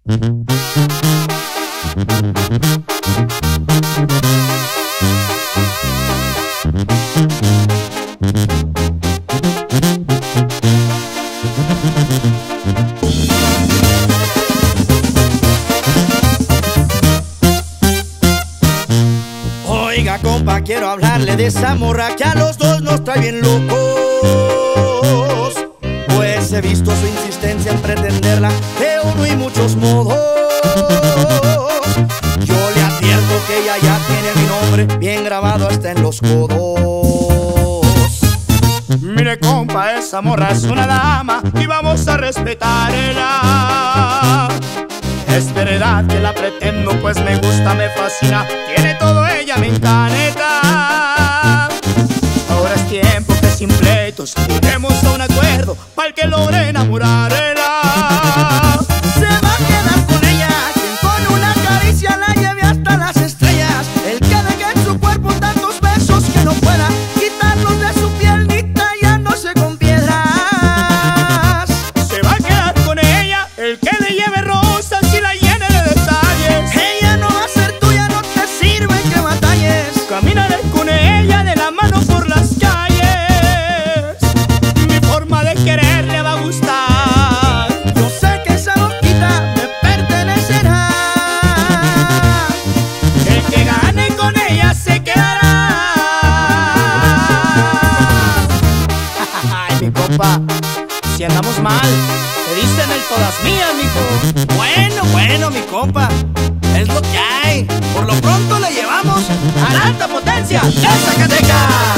Oiga, compa, quiero hablarle de esa morra que a los dos nos trae bien locos. Pues he visto su insistencia en pretenderla de uno y muchos modos. Yo le advierto que ella ya tiene mi nombre bien grabado hasta en los codos. Mire, compa, esa morra es una dama y vamos a respetarla. Es verdad que la pretendo, pues me gusta, me fascina, tiene todo, ella me encanta. Ahora es tiempo que sin pleitos lleguemos a un acuerdo para el que logre enamorarla. Se va a quedar con ella quien con una caricia la lleve hasta las estrellas. El que deje en su cuerpo tantos besos que no pueda quitarlos de su piel ni tallándose con piedras. Se va a quedar con ella el que le lleve rosas y la llene de detalles. Ella no va a ser tuya, no te sirve que batalles. Caminaré con ella de la mano por las calles. Mi forma de querer le va a gustar. Yo sé que esa boquita me pertenecerá. El que gane con ella se quedará. Ay, mi compa, si andamos mal, te diste en el todas mías, mijo. Bueno, mi compa, es lo que hay. Por lo pronto le llevamos a la alta potencia de Zacatecas.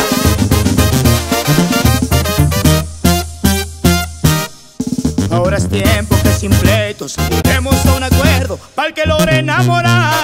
Ahora es tiempo que sin pleitos lleguemos a un acuerdo para el que logre enamorar.